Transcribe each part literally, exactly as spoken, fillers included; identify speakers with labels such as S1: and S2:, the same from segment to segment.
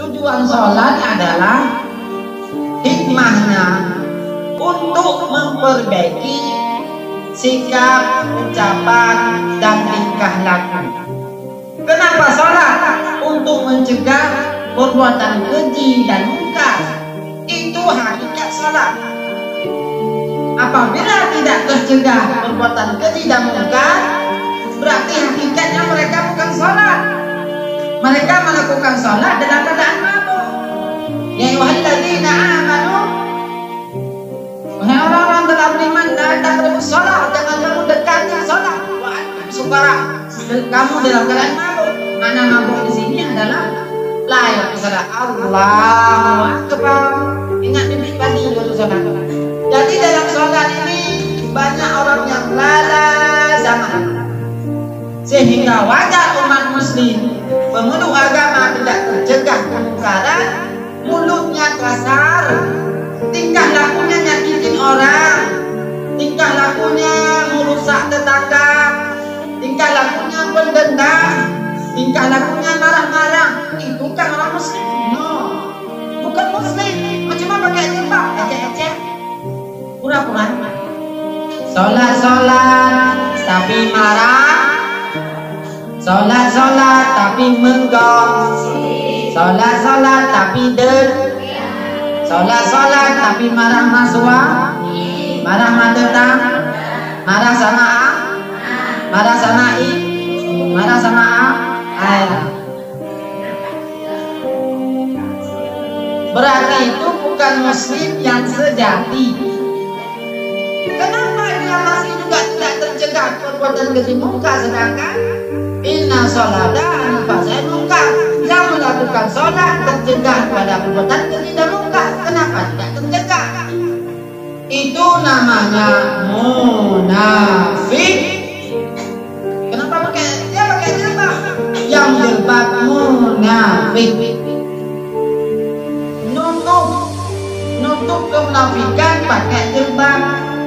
S1: tujuan sholat adalah hikmahnya untuk memperbaiki sikap, ucapan, dan tingkah laku. Kenapa sholat? Untuk mencegah perbuatan keji dan munkar. Itu hakikat sholat. Apabila tidak tercegah perbuatan keji dan munkar, berarti hakikatnya mereka bukan sholat. Mereka melakukan sholat dalam keadaan mabuk. Ya ayyuhalladzina amanu, wahai orang-orang telah beriman, la taqrabus shalah, jangan kamu dekati sholat. Wa antum sukara, kamu dalam keadaan mabuk. Mana mabuk di sini adalah layak sholat. Allahu akbar. Ingat bibit padi waktu sholat. Jadi dalam sholat ini banyak orang yang lalai zaman, sehingga wajar umat muslim pemeluk agama tidak tercegah kemungkaran, mulutnya kasar, tingkah lakunya nyakitin orang, tingkah lakunya merusak tetangga, tingkah lakunya pendendam, tingkah lakunya marah-marah. Itu kan orang muslim? No, bukan muslim. Cuma pakai jilbab, ecek-ecek, pura-pura. Sholat-sholat tapi marah, sholat-sholat tapi menggong, sholat-sholat tapi deg, sholat-sholat tapi marah masua, marah madetang, marah sama A, marah sama I, marah sama A, air. Berarti itu bukan muslim yang sejati. Kenapa dia masih juga tidak tercegah perbuatan keji munkar, sedangkan inna sholata anfasai munkar, yang melakukan sholat tercegah pada perbuatan keji dan munkar. Kenapa tidak tercegah? Itu namanya munafik. Kenapa pakai dia pakai jilbab? Yang jilbab munafik. Nutup nutup kemunafikan pakai jilbab.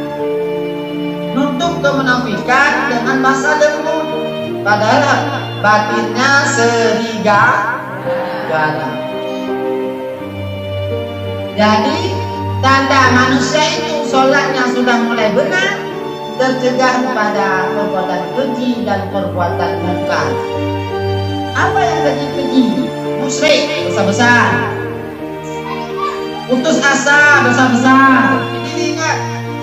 S1: Nutup kemunafikan dengan bahasa lembut, padahal batinnya serigala. Jadi tanda manusia itu sholatnya sudah mulai benar, tercegah pada perbuatan keji dan perbuatan munkar. Apa yang keji-keji? Musyrik, dosa besar. Putus asa, dosa besar. Ini ingat.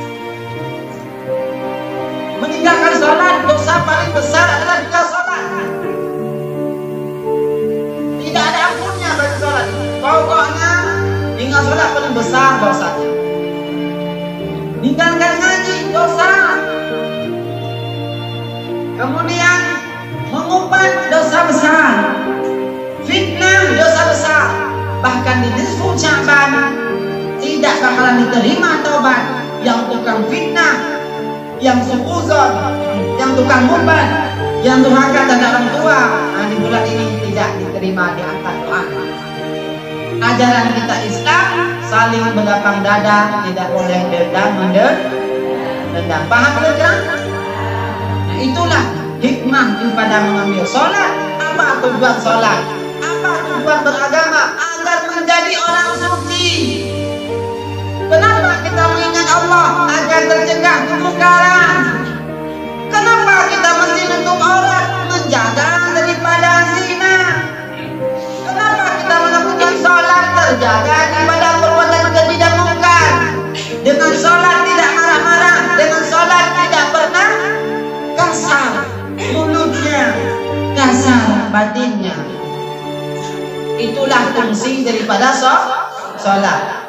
S1: Meninggalkan sholat, dosa paling besar adalah tinggal sholat. Tidak ada ampunnya bagi sholat. Pokoknya tinggal sholat paling besar dosanya. Meninggalkan ngaji, dosa. Kemudian mengumpat, dosa besar. Fitnah, dosa besar. Bahkan di nisfu Sya'ban tidak bakalan diterima taubat yang tukang fitnah, yang suuzon, yang tukang mumbat, yang durhaka terhadap orang tua. Nah, di bulan ini tidak diterima, diangkat doa. Ajaran kita Islam saling berlapang dada, tidak boleh dendam mendendam. Paham kan? Nah, itulah hikmah daripada mengambil sholat. Apa tujuan sholat? Apa tujuan beragama? Agar menjadi orang suci. Kenapa kita mengingat Allah? Agar tercegah kemungkaran. Kenapa kita mesti menutup aurat? Menjaga daripada zina. Kenapa kita melakukan sholat? Terjaga daripada perbuatan keji dan munkar. Dengan sholat tidak marah-marah, dengan sholat tidak pernah kasar mulutnya, kasar batinnya. Itulah fungsi daripada sholat.